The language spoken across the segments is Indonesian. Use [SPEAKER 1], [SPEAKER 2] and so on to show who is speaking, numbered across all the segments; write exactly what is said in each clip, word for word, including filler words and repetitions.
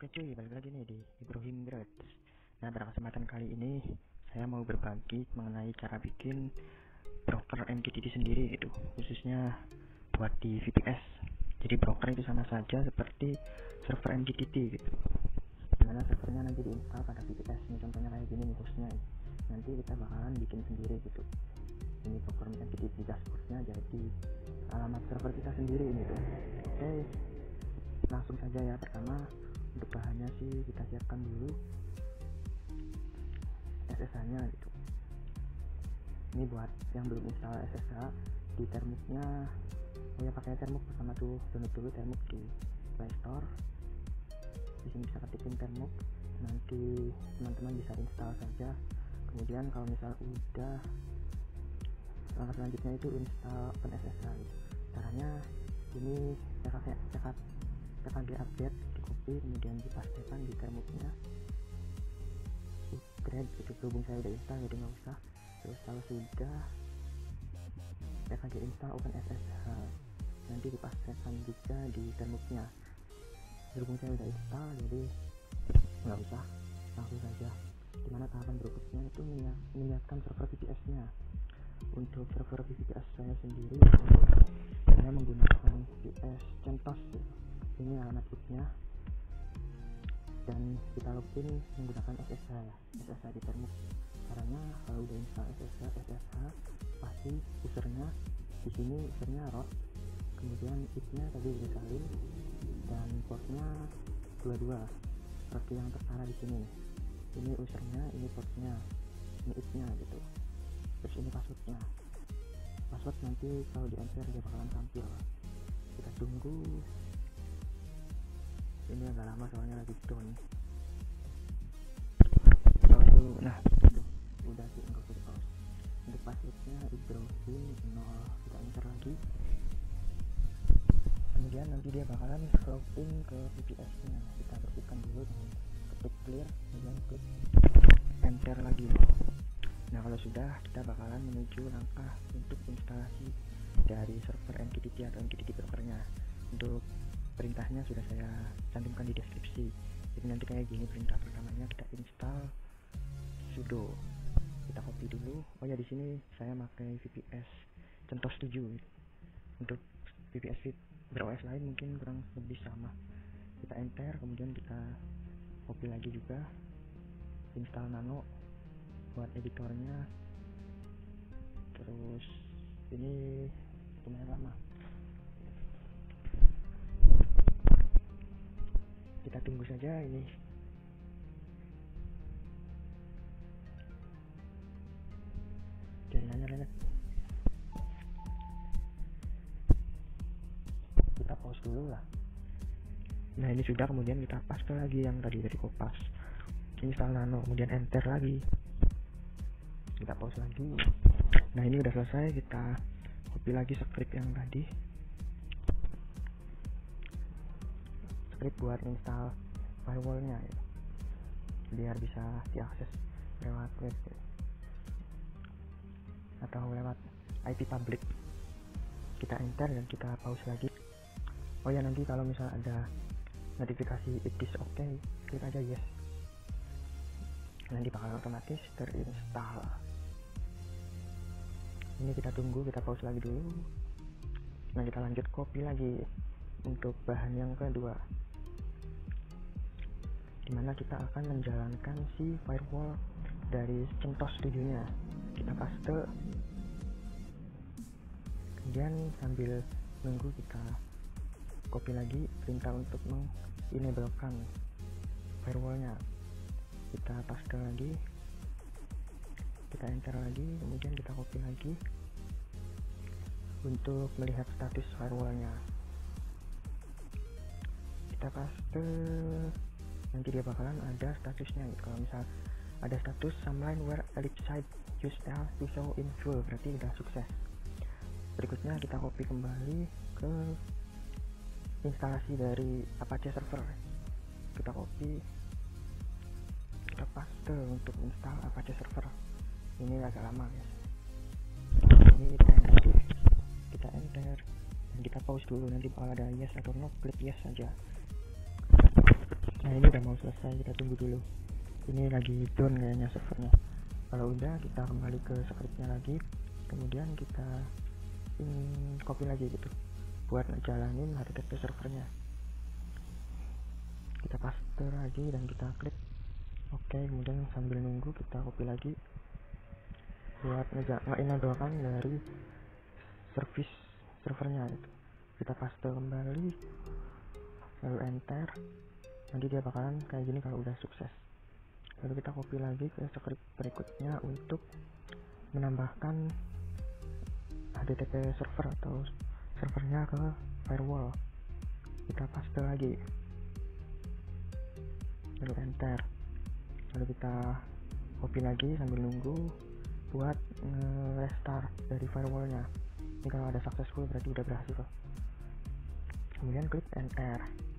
[SPEAKER 1] Oke cuy, balik lagi nih di Ibrahim Grades. Nah, pada kesempatan kali ini saya mau berbagi mengenai cara bikin broker M Q T T sendiri gitu, khususnya buat di V P S. Jadi broker itu sama saja seperti server M Q T T gitu, dimana servernya nanti diinstal pada V P S. Ini contohnya kayak gini nih hostnya. Nanti kita bakalan bikin sendiri gitu. Ini broker M Q T T dashboardnya, jadi alamat server kita sendiri ini tuh. Oke, langsung saja ya. Pertama, untuk bahannya sih kita siapkan dulu S S H-nya gitu. Ini buat yang belum install S S H di Termux-nya, oh ya pakai Termux pertama tuh, download dulu Termux di Play Store. Di sini bisa ketikin Termux, nanti teman-teman bisa install saja. Kemudian kalau misal udah, langkah selanjutnya itu install OpenSSH gitu. Caranya ini C K G update, copy kemudian dipastikan di Termux-nya, upgrade gitu. Berhubung saya udah install jadi nggak usah. Terus kalau sudah C K G install OpenSSH, nanti dipastikan juga di Termux-nya. Berhubung saya udah install jadi nggak usah, langsung saja. Dimana tahapan berikutnya itu menyiapkan server V P S-nya. Untuk server V P S saya sendiri, saya menggunakan V P S CentOS gitu. Ini alamat rootnya, dan kita login menggunakan S S H ya, S S H di Termux. Caranya kalau udah install S S H, S S H pasti usernya di sini, usernya root, kemudian ip-nya tadi disalin, dan portnya dua dua seperti yang tertara di sini. Ini usernya, ini portnya, ini ip-nya gitu. Terus ini passwordnya. Password nanti kalau di enter dia bakalan tampil. Kita tunggu. Ini agak lama soalnya lagi down. Nah, udah sih, nggak usah pause. Untuk passwordnya Ibrahim nol, kita enter lagi. Kemudian nanti dia bakalan login ke V P S-nya. Kita bersihkan dulu dengan ketik clear, kemudian klik enter lagi. Nah, kalau sudah, kita bakalan menuju langkah untuk instalasi dari server M Q T T atau M Q T T brokernya. Untuk perintahnya sudah saya cantumkan di deskripsi. Jadi nanti kayak gini perintah pertamanya, kita install sudo. Kita copy dulu. Oh ya, di sini saya pakai V P S CentOS tujuh. Untuk V P S ber-O S lain mungkin kurang lebih sama. Kita enter, kemudian kita copy lagi juga. Install nano buat editornya. Terus ini lumayan lama. Kita tunggu saja ini. Jaringannya kita pause dulu lah. Nah, ini sudah, kemudian kita paste lagi yang tadi dari kopas. Install nano, kemudian enter lagi. Kita pause lagi. Nah, ini udah selesai. Kita copy lagi script yang tadi, script buat install firewallnya ya, biar bisa diakses lewat web ya, atau lewat I P public. Kita enter dan kita pause lagi. Oh ya, nanti kalau misal ada notifikasi it is okay, klik aja yes, nanti bakal otomatis terinstall. Ini kita tunggu, kita pause lagi dulu. Nah, kita lanjut copy lagi untuk bahan yang kedua, dimana kita akan menjalankan si firewall dari CentOS tujuh nya. Kita paste, kemudian sambil nunggu kita copy lagi perintah untuk mengenablekan firewallnya. Kita paste lagi, kita enter lagi, kemudian kita copy lagi untuk melihat status firewallnya. Kita paste, nanti dia bakalan ada statusnya gitu. Kalau misal ada status some line where elite site use L to show in full, berarti udah sukses. Berikutnya kita copy kembali ke instalasi dari Apache server. Kita copy, kita paste untuk install Apache server. Ini agak lama guys. Ini kita enter, kita enter dan kita pause dulu. Nanti kalau ada yes atau no, klik yes saja. Nah ini udah mau selesai, kita tunggu dulu. Ini lagi down kayaknya servernya. Kalau udah kita kembali ke scriptnya lagi, kemudian kita in, copy lagi gitu buat ngejalanin H T T P servernya. Kita paste lagi dan kita klik oke, kemudian sambil nunggu kita copy lagi buat nge-enablekan dari service servernya itu. Kita paste kembali lalu enter, nanti dia bakalan kayak gini kalau udah sukses. Lalu kita copy lagi ke script berikutnya untuk menambahkan H T T P server atau servernya ke firewall. Kita paste lagi lalu enter, lalu kita copy lagi sambil nunggu buat nge-restart dari firewallnya. Ini kalau ada successful berarti udah berhasil. Kemudian klik enter.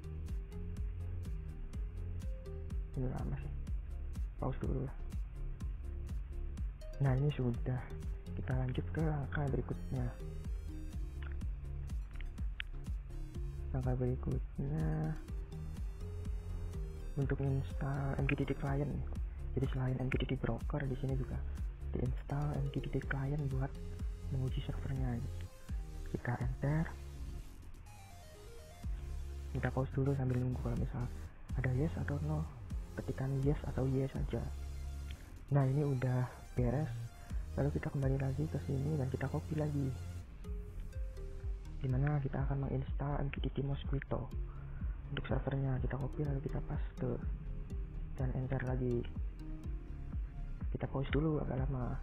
[SPEAKER 1] Ini lama sih, pause dulu lah. Nah ini sudah, kita lanjut ke langkah berikutnya. Langkah berikutnya untuk install M Q T T client. Jadi selain M Q T T broker, di sini juga diinstal M Q T T client buat menguji servernya. Kita enter, kita pause dulu sambil nunggu kalau misal ada yes atau no. Ketikkan yes atau yes saja. Nah ini udah beres. Lalu kita kembali lagi ke sini dan kita copy lagi, dimana kita akan menginstal M Q T T Mosquito untuk servernya. Kita copy lalu kita paste dan enter lagi. Kita pause dulu agak lama.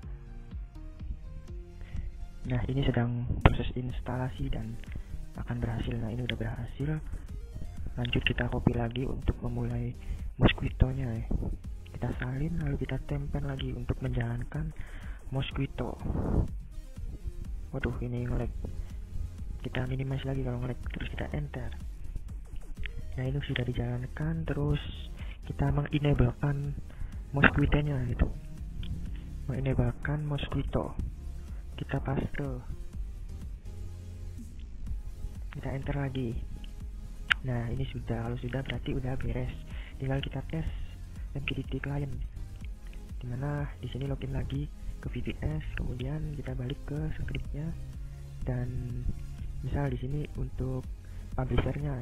[SPEAKER 1] Nah ini sedang proses instalasi dan akan berhasil. Nah ini udah berhasil. Lanjut kita copy lagi untuk memulai Mosquito-nya ya. Kita salin lalu kita tempel lagi untuk menjalankan Mosquito. Waduh ini nge-lag. Kita minimize lagi kalau nge-lag, terus kita enter. Nah ini sudah dijalankan, terus kita mengenablekan Mosquito-nya gitu. Mengenablekan Mosquito. Kita paste. Kita enter lagi. Nah ini sudah, kalau sudah berarti udah beres. Tinggal kita tes M Q T T client. Dimana di sini login lagi ke V P S, kemudian kita balik ke scriptnya dan misal di sini untuk publishernya,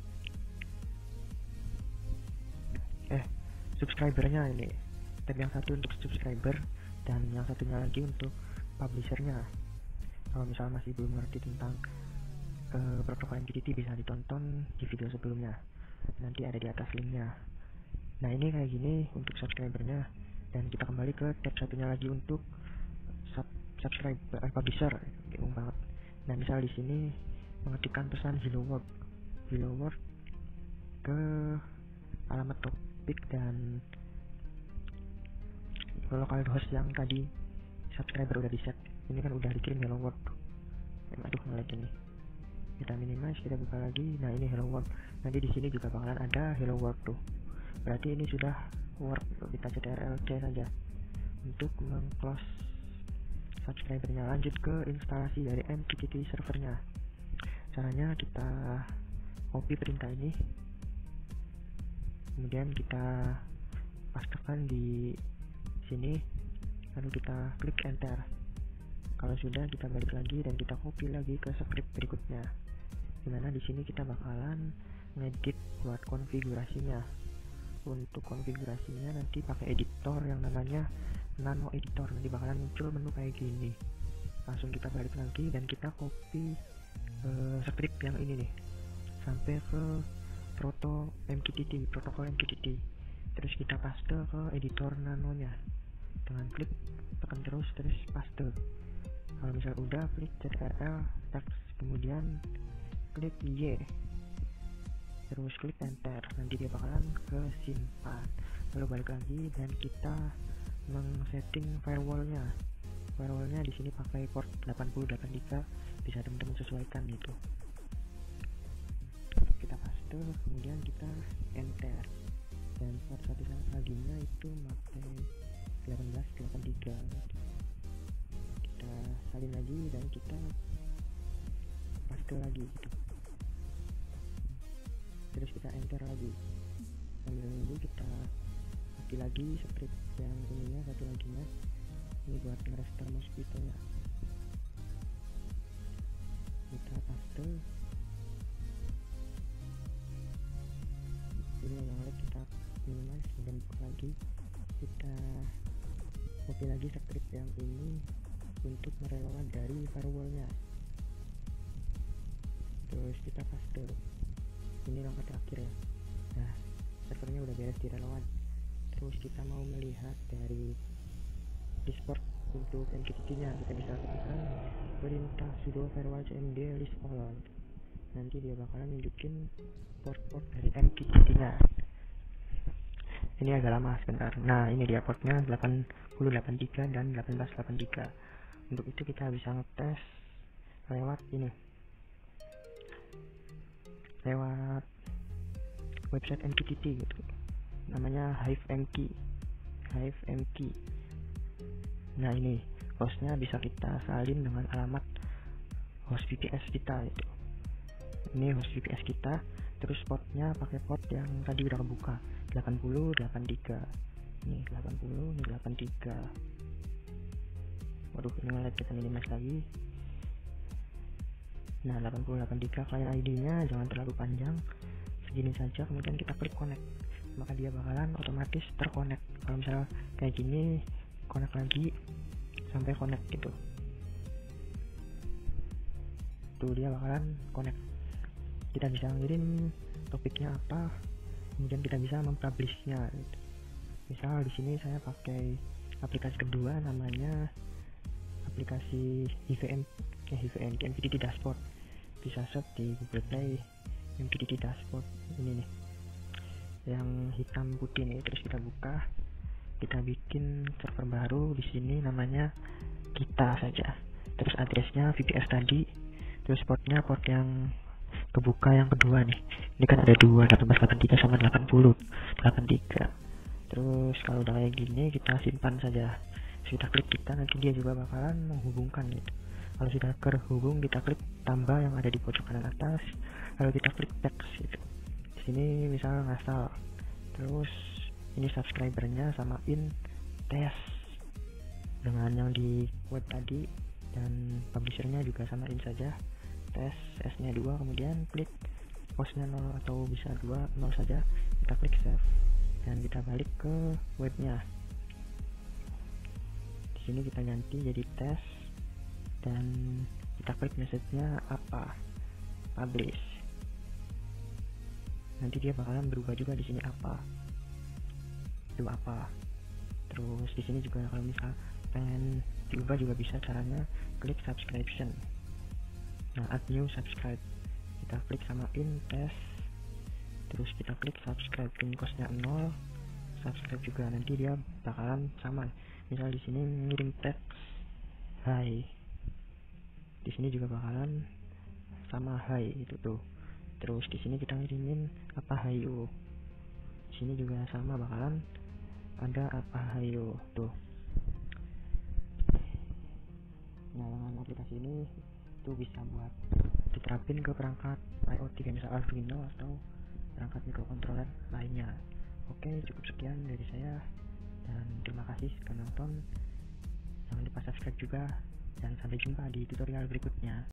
[SPEAKER 1] eh subscribernya ini tab yang satu untuk subscriber dan yang satunya lagi untuk publishernya. Kalau misal masih belum ngerti tentang uh, protokol M Q T T bisa ditonton di video sebelumnya, nanti ada di atas linknya. Nah ini kayak gini untuk subscribernya, dan kita kembali ke tab satunya lagi untuk sub subscriber eh, publisher. Bingung banget. Nah misal di sini mengetikkan pesan hello world, hello world ke alamat topik dan localhost yang tadi subscriber udah di set. Ini kan udah dikirim hello world. Aduh ngelag ini. Kita minimize, kita buka lagi. Nah ini hello world. Nanti di sini juga bakalan ada hello world tuh. Berarti ini sudah work. Kita ctrl C saja untuk meng-close subscribernya. Lanjut ke instalasi dari M Q T T servernya. Caranya kita copy perintah ini, kemudian kita pastekan di sini, lalu kita klik enter. Kalau sudah, kita balik lagi dan kita copy lagi ke script berikutnya, dimana di sini kita bakalan ngedit buat konfigurasinya. Untuk konfigurasinya nanti pakai editor yang namanya nano editor. Nanti bakalan muncul menu kayak gini. Langsung kita balik lagi dan kita copy uh, script yang ini nih sampai ke proto M Q T T, protokol M Q T T. Terus kita paste ke editor nanonya dengan klik tekan terus terus paste. Kalau misal udah, klik ctrl text, kemudian klik Y, terus klik enter. Nanti dia bakalan kesimpan. Lalu balik lagi dan kita meng-setting firewallnya. Firewallnya di sini pakai port delapan nol delapan tiga, bisa teman-teman sesuaikan itu. Kita paste, kemudian kita enter. Dan port satu lagi nya itu pakai satu delapan delapan tiga. Kita salin lagi dan kita paste lagi gitu. Terus kita enter lagi. sambil nunggu kita copy lagi script yang ininya satu lagi nya ini buat ngerester mosquito nya, kita paste ini yang lag kita minimize dan buka lagi, kita copy lagi script yang ini untuk merelawan dari firewallnya, terus kita paste. Ini langkah terakhir ya. Nah, servernya udah beres direlawan. Terus kita mau melihat dari disport untuk M Q T T nya, kita bisa ketikkan perintah sudo firewall cmd list all. Nanti dia bakalan nunjukin port-port dari M Q T T nya. Ini agak lama sebentar. Nah, ini dia portnya delapan nol delapan tiga dan delapan belas delapan tiga. Untuk itu kita bisa ngetes lewat ini, lewat website M Q T T gitu, namanya HiveMQ. HiveMQ. Nah, ini hostnya bisa kita salin dengan alamat host V P S kita itu. Ini host V P S kita, terus portnya pakai port yang tadi udah kebuka, delapan nol delapan tiga. Ini delapan nol, ini delapan tiga. Waduh, ini ngeliat kita minimize lagi. Nah, delapan nol delapan tiga client I D-nya jangan terlalu panjang, segini saja. Kemudian kita klik connect, maka dia bakalan otomatis terconnect. Kalau misalnya kayak gini, connect lagi sampai connect gitu, tuh dia bakalan connect. Kita bisa ngirim topiknya apa, kemudian kita bisa mempublishnya gitu. Misal di sini saya pakai aplikasi kedua, namanya aplikasi H V M ya H V M M Q T T Dashboard. Bisa search di Google Play M Q T T Dashboard ini nih, yang hitam putih nih. Terus kita buka, kita bikin server baru di sini, namanya kita saja. Terus addressnya V P S tadi, terus portnya port yang kebuka yang kedua nih. Ini kan ada dua, delapan belas delapan tiga sama delapan nol delapan tiga. Terus kalau udah kayak gini, kita simpan saja. Kita klik kita, nanti dia juga bakalan menghubungkan gitu. Kalau sudah terhubung, kita klik tambah yang ada di pojok kanan atas, lalu kita klik text gitu. Di sini misal ngasal, terus ini subscribernya samain tes dengan yang di web tadi, dan publishernya juga samain saja tes, S nya dua, kemudian klik hostnya nol atau bisa dua, nol saja, kita klik save dan kita balik ke webnya. Di sini kita ganti jadi tes dan kita klik message-nya apa, publish. Nanti dia bakalan berubah juga di sini apa, itu apa. Terus di sini juga kalau misal pengen diubah juga bisa, caranya klik subscription. Nah, add new subscribe, kita klik samain tes, terus kita klik subscribe, pin cost-nya nol, subscribe juga. Nanti dia bakalan sama. Misal di sini ngirim teks hai, di sini juga bakalan sama hai itu tuh. Terus di sini kita ngirimin apa hayo, di sini juga sama bakalan ada apa hayo tuh. Nah, dengan aplikasi ini tuh bisa buat diterapin ke perangkat IoT kayak misal Arduino atau perangkat microcontroller lainnya. Oke, cukup sekian dari saya dan terima kasih sudah nonton. Jangan lupa subscribe juga dan sampai jumpa di tutorial berikutnya.